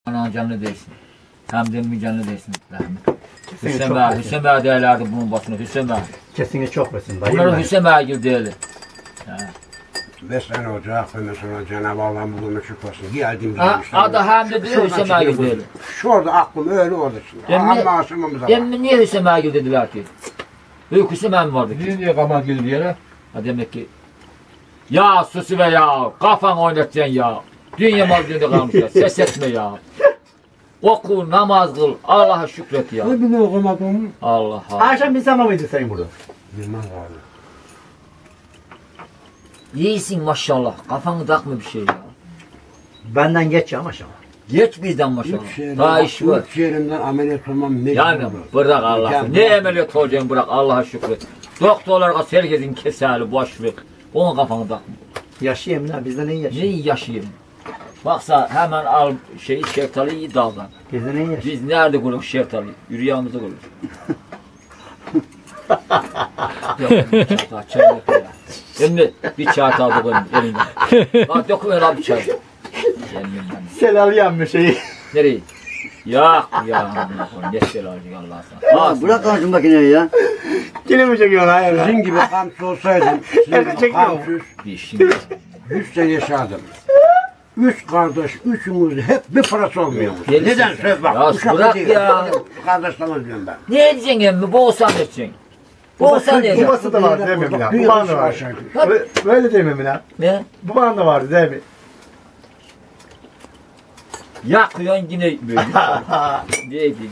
Anan canlı değilsin. Hamdem'in canlı değilsin. Hüseyin Bey değerlerdi bunun basını. Hüseyin Bey. Kesinlikle çok besin dayı. Bunların Hüseyin Bey gibi değerli. Vesile Hoca, sonra Cenab-ı Allah'ın bulunmuş şüphesini geldim. Adı Hamdi diyor Hüseyin Bey gibi değerli. Şurada aklım öyle orada şimdi. Ama aşımımız var. Emmi niye Hüseyin Bey gibi dediler ki? Büyük Hüseyin Bey mi vardı ki? Niye kamal gibi bir yere? Ha demek ki ya susu be ya, kafan oynatacaksın ya. Dünya mazlumda kalmış ya, ses etme ya. Oku, namaz kıl, Allah'a şükret ya. Ne bileyim okumadım. Allah Allah. Akşam bir sana mıydı senin burada? Bilmem abi. İyisin maşallah, kafanı takma bir şey ya. Benden geç ya maşallah. Geç bizden maşallah. Daha iş var. Üç yerimden ameliyat olmam mecbur. Yani bırak Allah'ı. Ne ameliyat olacaksın bırak Allah'a şükret. Doktorlar herkesin kesali boş ver. Onun kafanı takma. Yaşayayım lan bizden iyi Ne yaşayayım. iyi yaşayayım. Baksa hemen al şeftaliyi iyi daldan. Bizden iyi yaşayayım. Biz nerede kuruk şeftaliyi? Yürüyağımızda kuruk. Yok, çay yok ya. Şimdi bir çay aldık onun elinden. Bak dokunuyor lan bir çay. Selal yanmış şeyi. Nereye? Yok ya. Ne selal Allah sana. Ya bırak lan şu makineyi ya. Yine mi çekiyorsun hayır? Sizin gibi kamçı olsaydım, sizin gibi kamçı Bir işim. 100 sene yaşadım. Üç kardeş, üçümüz hep bir parası olmuyormuş. Gelirsin Neden? sen. Söyle bak, Ya uşak bırak değil. ya. Kardeşlerimiz diyorum ben. Ne edeceksin emmi? Boğsan edeceksin. Boğsan edeceksin. Babası da vardı değil mi Emine? Bir Baban da yarış vardı. aşağı yukarı. Böyle değil mi Emine? Ne? Baban da vardı değil mi? Yakıyorsun yine böyle. Neydi?